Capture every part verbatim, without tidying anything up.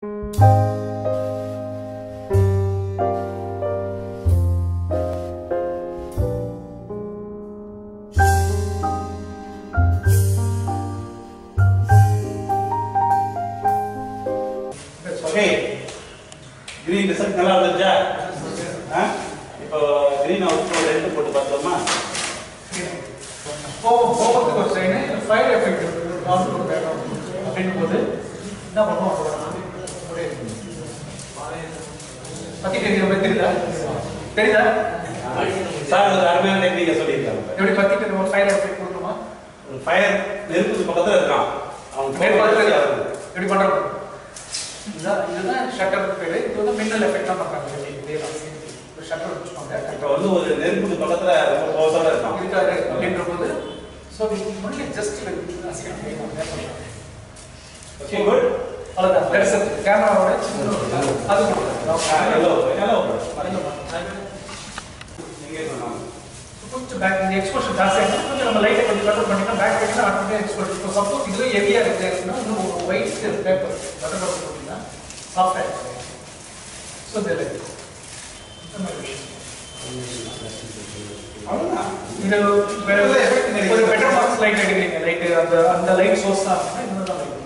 Okay, green result நல்லா வந்துச்சா? ஆ இப்போ green output ரெண்டு போட்டு பார்த்தோமா? போ போகிறதுக்கு ஒரு சைடு ஃபயர் எஃபெக்ட் கான்ட்ரோல் வேணும் அப்படின் போது என்ன பண்ணுவோம் ஒரே பத்தி தெரியுமா தெரியுதா தெரியுதா சார் ஒரு அருமையான டெக்னிக்கை சொல்லியிருக்காங்க. எப்படி பத்தி தெரியும் ஒரு ஃபயர் எஃபெக்ட் கொடுக்கணுமா? ஒரு ஃபயர் நெருப்புக்கு பக்கத்தில் இருக்கான், அவன் மேல் பக்கத்தில் எப்படி பண்ணுறோம்? இதுதான் இதுதான் ஷட்டர் பேர். இது வந்து மின்னல் எஃபெக்டாக பண்ணுறாங்க. இதே தான் ஒரு ஷட்டர் வச்சுக்கோங்க. இப்போ வந்து ஒரு நெருப்புக்கு பக்கத்தில் ரொம்ப க்ளோஸாக இருக்கான் இருக்காரு அப்படின்ற போது so only just okay good. அவ்வளோதான் பெருசு கேமராவோட அது கொடுக்குறேன். ஹலோ ஹலோ நீங்கள் சொன்னாங்க கொஞ்சம் பேக் இந்த எக்ஸ்போஷர் ஜாஸ்தியாக கொஞ்சம் நம்ம லைட்டை கொஞ்சம் கண்ட்ரோல் பண்ணிக்கலாம். பேக் பண்ணிங்கன்னா ஆட்டோமேட்டிக் எக்ஸ்போஷர். இப்போ சப்போஸ் இதுவே ஹெவியாக இருக்குன்னா இன்னும் ஒரு ஒயிட் பேப்பர் பட்டர் பேப்பர் போட்டிங்கன்னா சாஃப்ட் ஆகிடும். ஸோ தெரியல இந்த மாதிரி விஷயம் அவ்வளோதான். இது ஒரு பெட்டர் மார்க்ஸ் லைட் எடுக்கிறீங்க. லைட் அந்த அந்த லைட் சோர்ஸ் தான் இன்னும் தான் லைட்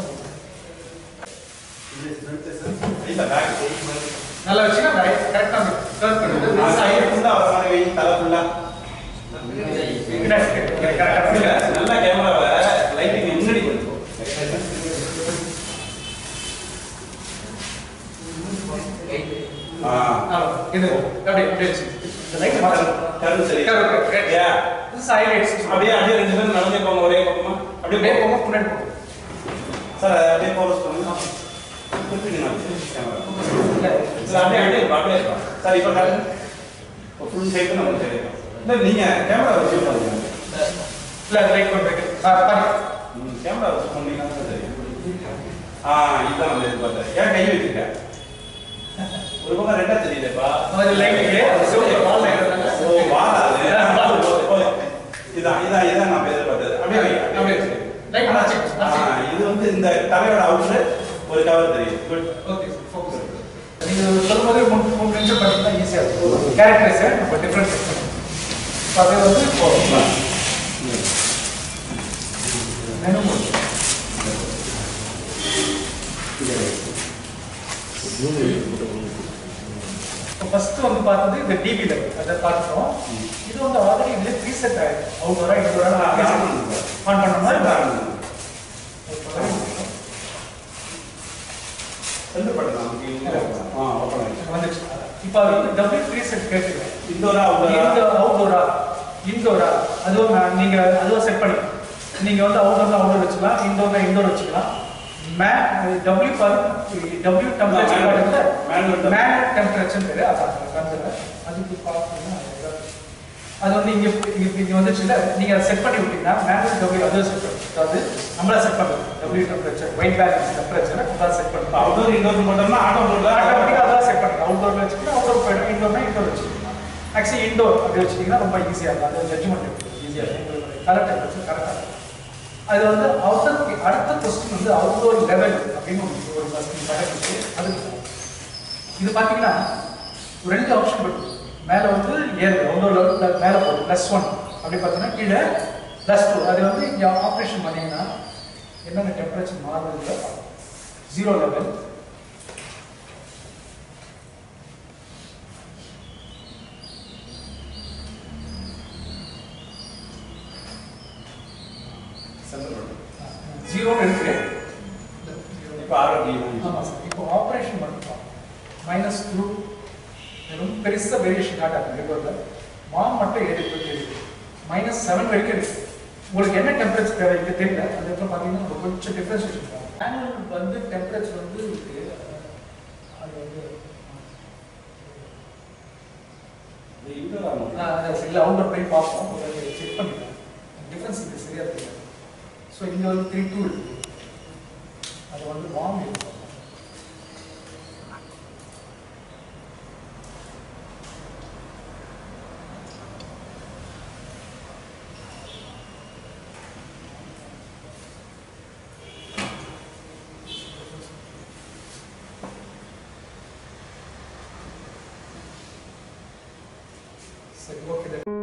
நல்லா வச்சுன்னா கரெக்டாக கர்வ் பண்ணுறது தலை ஃபுல்லா நல்லா கேமராவை லைட்டிங் முன்னாடி கொடுக்கும். இது அப்படியே அப்படியே இந்த லைட் மாற்றலாம். கருவு சரி யா இது ஹைலைட்ஸ். அப்படியே அப்படியே ரெண்டு பேரும் நடந்தே போங்க ஒரே பக்கமா. அப்படியே அப்படியே போங்க முன்னாடி போங்க சார். அப்படியே ஃபோக்கஸ் பண்ணுங்க. குப்பிடுங்க கேமரா. சார் அப்படியே அப்படியே அப்படியே இருக்கும் சார். இப்போ காட்டுங்க. இப்போ ஃபுல் சைடு நம்ம சைடு இருக்கும். இல்லை நீங்கள் கேமரா வச்சு பண்ணுங்க. இல்லை லைட் பண்ணுறேன் பாருங்க. ம் கேமரா வச்சு பண்ணீங்கன்னா தான் தெரியும். ஆ இதுதான் நம்ம எதிர்பார்த்தேன். ஏன் கை வச்சுருக்க ஒரு பக்கம் ரெண்டா தெரியுதுப்பா. இதான் இதான் இதான் நான் எதிர்பார்த்தது. அப்படியே இது வந்து இந்த தலையோட அவுட்ல ஒரு கவர் தெரியும். குட். Okay focus. நீங்க சொல்லும்போது மூணு மூணு நிமிஷம் பண்ணீங்கன்னா ஈஸியா இருக்கும். கேரக்டரைஸ் நம்ம டிஃபரன்ஸ் பண்ணணும். அது வந்து போலாம். Menu mode. ஃபர்ஸ்ட் வந்து பார்த்தது இந்த டிவி லெவல் அதை பார்த்துட்டோம். இது வந்து ஆல்ரெடி இதுல ப்ரீசெட் ஆயிடும். அவுட்டோரா இன்டோரா ஆன் பண்ண மாதிரி பாருங்க. ரெண்டு பட்டன் ஆ ஓபன் ஆயிடுச்சு வந்துச்சு. இப்போ அது டபுள் ப்ரீசெட் கேட்குறேன். இன்டோரா அவுட்டோரா அவுட்டோரா இன்டோரா அதுவும் நீங்க அதுவும் செட் பண்ணிக்கலாம். நீங்க வந்து அவுட்டோர்னா அவுட்டோர் வச்சுக்கலாம், இன்டோர்னா இன்டோர் வச்சுக்கலாம். மே டபிள்யூ பார் டபிள்யூ டெம்பரேச்சர் பாருங்க. மேனுவல் டெம்பரேச்சர் பேரு அதான் கன்சிடர். அதுக்கு பார்த்தீங்கன்னா அது வந்து இங்க இங்க வந்துச்சுல நீங்க அதை செட் பண்ணி விட்டீங்கன்னா மேனுவல் டபிள்யூ அதுவும் செட் பண்ணும். அதாவது நம்மளா செட் பண்ணுறோம். W temperature white balance temperature அதான் செட் பண்ணுறோம். அவுட்டோர் இன்டோர் போட்டோம்னா ஆட்டோ போடல ஆட்டோமேட்டிக்காக அதான் செட் பண்ணுறோம். அவுட்டோர்ல வச்சுக்கிட்டு அவுட்டோர் போயிடும், இன்டோர்னா இன்டோர் வச்சுக்கலாம். ஆக்சுவலி இன்டோர் அப்படி வச்சுக்கிங்கன்னா ரொம்ப ஈஸியாக இருக்கும். அது ஜட்ஜ்மெண்ட் ஈஸியாக இருக்கும். கரெக்ட் டெம்பரேச்சர் கரெக்டாக இருக்கும். அது வந்து அவுட்டர் அடுத்த கொஸ்டின் வந்து அவுட்டோர் லெவல் அப்படின்னு ஒரு கொஸ்டின் பழகிச்சு. அது இது பார்த்தீங்கன்னா ஒரு ரெண்டு ஆப்ஷன் இருக்கு. மேலே வந்து ஏழு அவுட்டோர் லெவல் மேலே போகும் ப்ளஸ் ஒன் அப்படி பார்த்தீங்கன்னா கீழே ப்ளஸ் டூ. அது வந்து இங்கே ஆப்ரேஷன் பண்ணிங்கன்னா என்னென்ன டெம்பரேச்சர் மாறுது ஜீரோ லெவல் ஜீரோ இருக்கு. இப்போ ஆரோக்கிய ஆமாம் சார். இப்போ ஆப்ரேஷன் பண்ணுறோம் மைனஸ் டூ வெறும் பெருசாக வேரியேஷன் காட்டாது. ரெகுலரில் மாம் மட்டும் ஏறி போயிட்டு மைனஸ் செவன் வரைக்கும் இருக்கு. உங்களுக்கு என்ன டெம்பரேச்சர் தேவை இங்கே தெரியல. அதுக்கப்புறம் பார்த்தீங்கன்னா கொஞ்சம் டிஃப்ரென்ஸ் வச்சுருக்கோம். மேனுவல் வந்து டெம்பரேச்சர் வந்து அது வந்து இல்லை அவுட்டர் போய் பார்ப்போம். செக் பண்ணிக்கலாம். டிஃப்ரென்ஸ் இது சரியாக தெரியாது. ஸோ இங்கே வந்து த்ரீ டூ இருக்கு. அது வந்து வார்ம் இருக்கும். சரி ஓகே